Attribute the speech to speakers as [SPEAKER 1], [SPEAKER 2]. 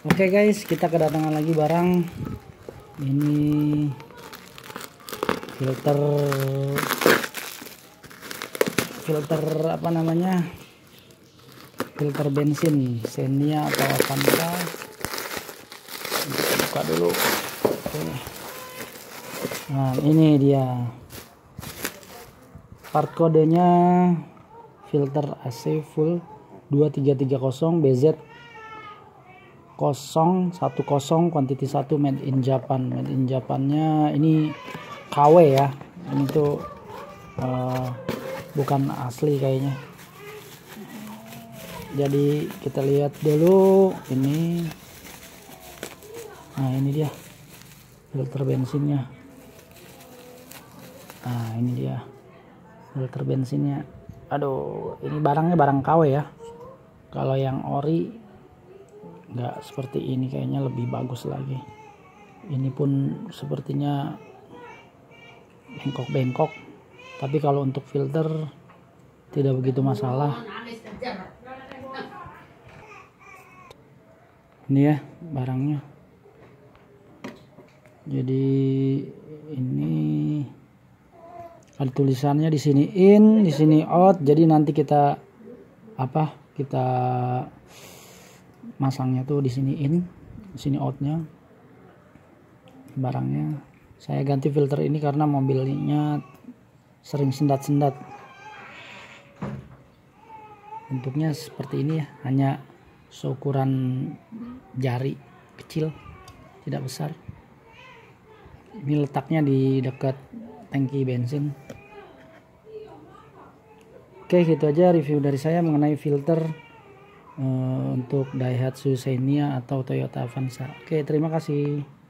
[SPEAKER 1] Oke guys, kita kedatangan lagi barang. Ini filter apa namanya? Filter bensin Xenia atau Avanza. Buka dulu. Oke. Nah, ini dia. Part kodenya filter AC full 2330 BZ 010 quantity 1 made in Japan. Made in Japannya ini KW ya. Ini tuh bukan asli kayaknya. Jadi kita lihat dulu ini. Nah, ini dia filter bensinnya. Nah, ini dia filter bensinnya. Aduh, ini barangnya barang KW ya. Kalau yang ori nggak seperti ini, kayaknya lebih bagus lagi. Ini pun sepertinya bengkok-bengkok, tapi kalau untuk filter tidak begitu masalah. Ini ya barangnya. Jadi ini ada tulisannya di sini in, di sini out. Jadi nanti kita masangnya tuh di sini in, di sini outnya barangnya. Saya ganti filter ini karena mobilnya sering sendat-sendat. Bentuknya seperti ini ya, hanya seukuran jari kecil, tidak besar. Ini letaknya di dekat tangki bensin. Oke, gitu aja review dari saya mengenai filter untuk Daihatsu Xenia atau Toyota Avanza. Oke, terima kasih.